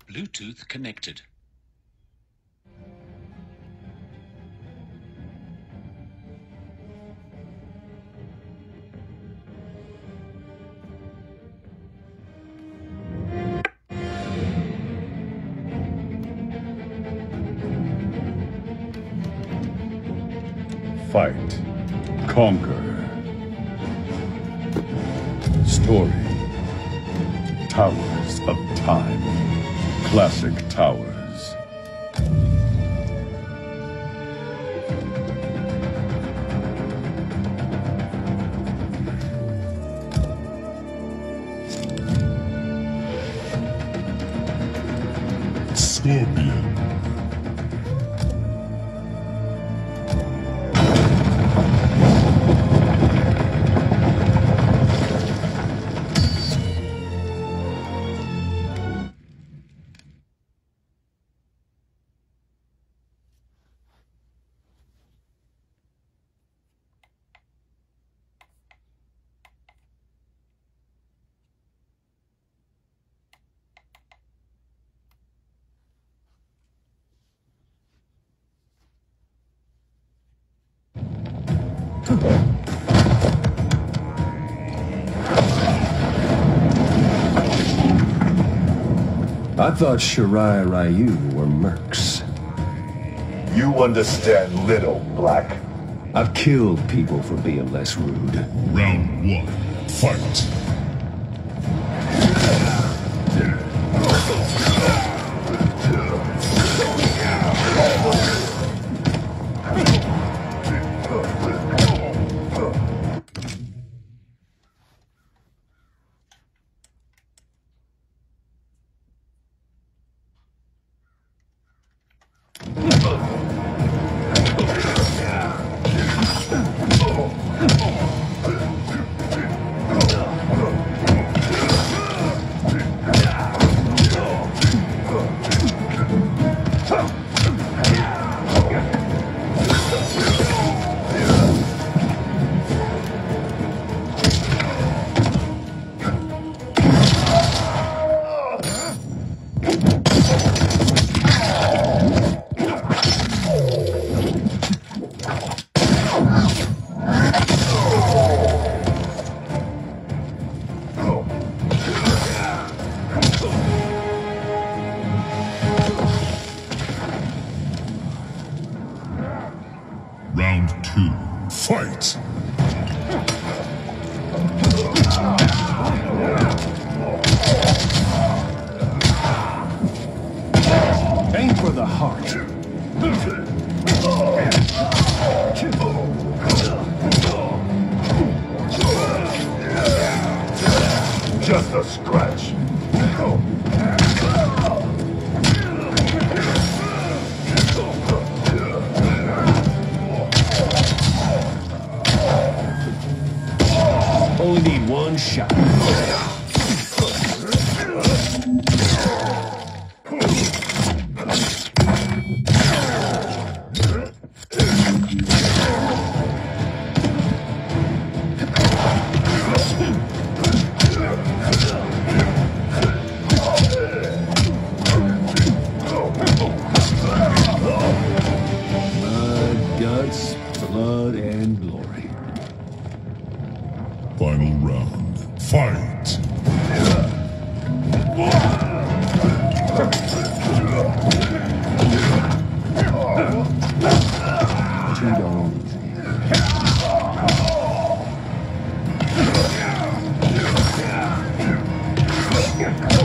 Bluetooth connected. Fight. Conquer. Story. Towers of Time. Classic Towers. Scorpion. I thought Shirai Ryu were mercs. You understand little, Black. I've killed people for being less rude. Round 1. Fight. Round 2. Fight! Aim for the heart. Just a scratch. Only need one shot. Guts, blood, and glory. Final round. Fight! Too darn easy.